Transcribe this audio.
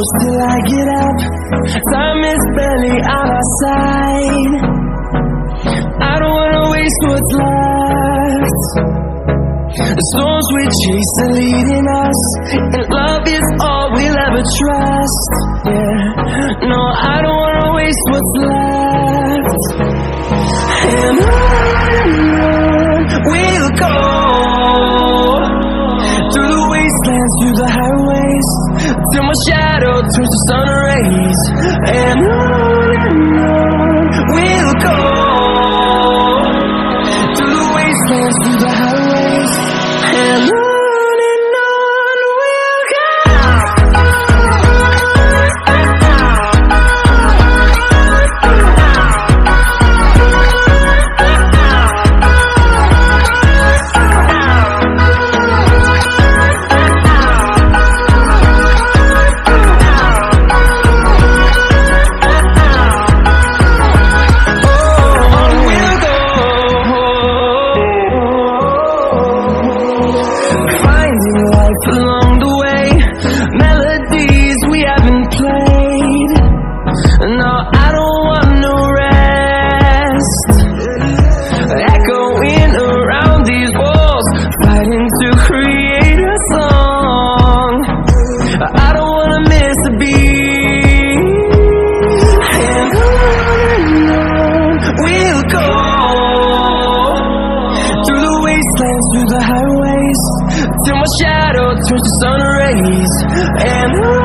close till I get up. Time is barely on our side. I don't wanna waste what's left. The storms we chase are leading us, and love is all we'll ever trust. Yeah, no, I don't wanna waste what's left. And on we'll go, through the wastelands, through the highways, till my shadow turns to sun rays. And on we'll go, through the wastelands, through the highways, and on we'll go. Along the way, melodies we haven't played. No, I don't want no rest. Echoing around these walls, fighting to create a song. I don't wanna miss a beat. And on we'll go, through the wastelands, through the highways, till my shadow turns to sun rays. And